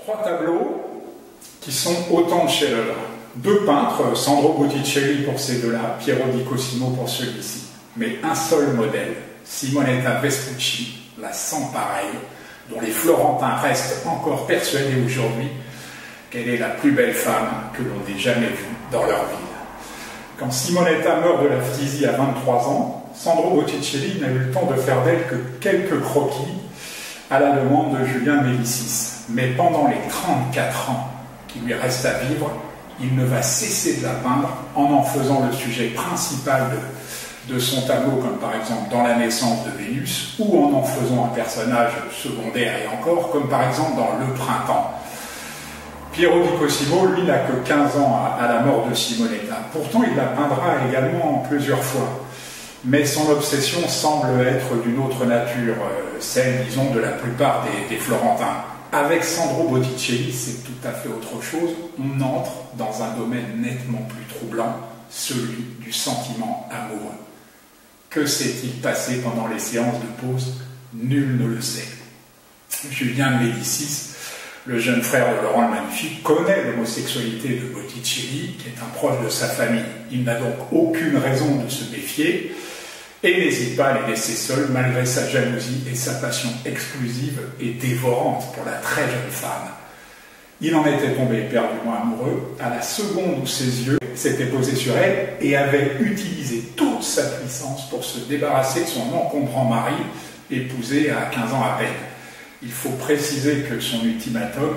Trois tableaux qui sont autant de chefs-d'œuvre. Deux peintres, Sandro Botticelli pour ces deux-là, Piero di Cosimo pour celui-ci. Mais un seul modèle, Simonetta Vespucci, la sans pareille, dont les Florentins restent encore persuadés aujourd'hui qu'elle est la plus belle femme que l'on ait jamais vue dans leur vie. Quand Simonetta meurt de la phtisie à 23 ans, Sandro Botticelli n'a eu le temps de faire d'elle que quelques croquis à la demande de Julien Médicis. Mais pendant les 34 ans qui lui restent à vivre, il ne va cesser de la peindre en faisant le sujet principal de son tableau, comme par exemple dans La naissance de Vénus, ou en faisant un personnage secondaire et encore, comme par exemple dans Le printemps. Piero di Cosimo, lui, n'a que 15 ans à la mort de Simonetta. Pourtant, il la peindra également plusieurs fois. Mais son obsession semble être d'une autre nature, celle, disons, de la plupart des Florentins. Avec Sandro Botticelli, c'est tout à fait autre chose. On entre dans un domaine nettement plus troublant, celui du sentiment amoureux. Que s'est-il passé pendant les séances de pause? Nul ne le sait. Julien Médicis, le jeune frère de Laurent le Magnifique, connaît l'homosexualité de Botticelli, qui est un proche de sa famille. Il n'a donc aucune raison de se méfier et n'hésite pas à les laisser seuls malgré sa jalousie et sa passion exclusive et dévorante pour la très jeune femme. Il en était tombé éperdument amoureux à la seconde où ses yeux s'étaient posés sur elle et avait utilisé toute sa puissance pour se débarrasser de son encombrant mari, épousé à 15 ans à peine. Il faut préciser que son ultimatum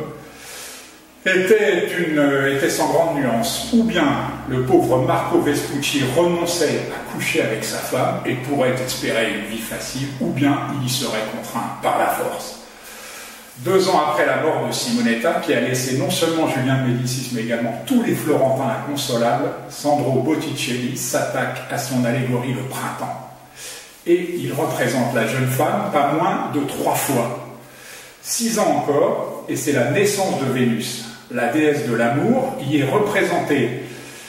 était sans grande nuance. Ou bien le pauvre Marco Vespucci renonçait à coucher avec sa femme et pourrait espérer une vie facile, ou bien il y serait contraint par la force. 2 ans après la mort de Simonetta, qui a laissé non seulement Julien Médicis, mais également tous les Florentins inconsolables, Sandro Botticelli s'attaque à son allégorie Le printemps. Et il représente la jeune femme pas moins de 3 fois. 6 ans encore, et c'est la naissance de Vénus. La déesse de l'amour y est représentée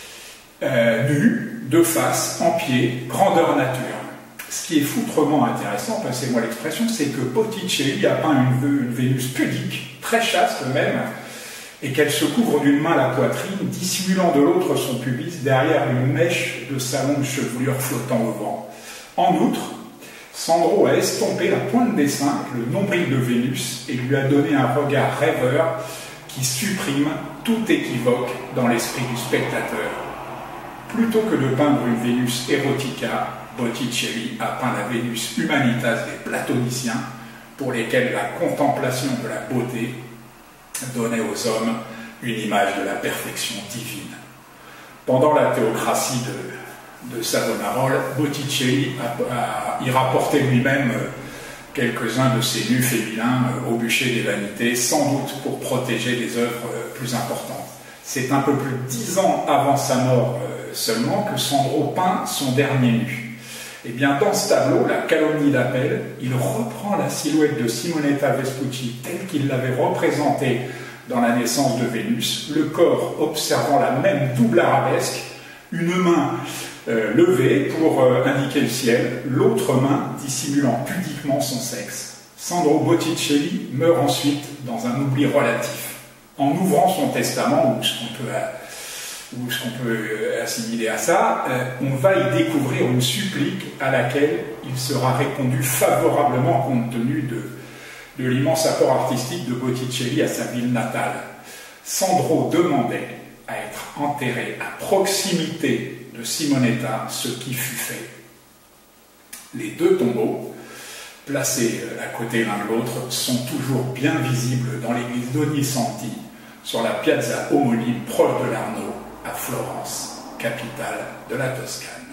nue, de face, en pied, grandeur nature. Ce qui est foutrement intéressant, passez-moi l'expression, c'est que Botticelli a peint une Vénus pudique, très chaste même, et qu'elle se couvre d'une main la poitrine, dissimulant de l'autre son pubis derrière une mèche de sa longue chevelure flottant au vent. En outre, Sandro a estompé la pointe des seins, le nombril de Vénus, et lui a donné un regard rêveur qui supprime tout équivoque dans l'esprit du spectateur. Plutôt que de peindre une Vénus erotica, Botticelli a peint la Vénus humanitas des platoniciens, pour lesquels la contemplation de la beauté donnait aux hommes une image de la perfection divine. Pendant la théocratie de Savonarola, Botticelli y rapportait lui-même quelques-uns de ses nus féminins au bûcher des vanités, sans doute pour protéger des œuvres plus importantes. C'est un peu plus de 10 ans avant sa mort seulement que Sandro peint son dernier nu. Et bien dans ce tableau, La calomnie d'appel, il reprend la silhouette de Simonetta Vespucci telle qu'il l'avait représentée dans La naissance de Vénus, le corps observant la même double arabesque, une main levée pour indiquer le ciel, l'autre main dissimulant pudiquement son sexe. Sandro Botticelli meurt ensuite dans un oubli relatif. En ouvrant son testament, ou ce qu'on peut assimiler à ça, on va y découvrir une supplique à laquelle il sera répondu favorablement compte tenu de l'immense apport artistique de Botticelli à sa ville natale. Sandro demandait à être enterré à proximité de Simonetta, ce qui fut fait. Les 2 tombeaux, placés à côté l'un de l'autre, sont toujours bien visibles dans l'église d'Ognissanti, sur la piazza homonyme proche de l'Arno, à Florence, capitale de la Toscane.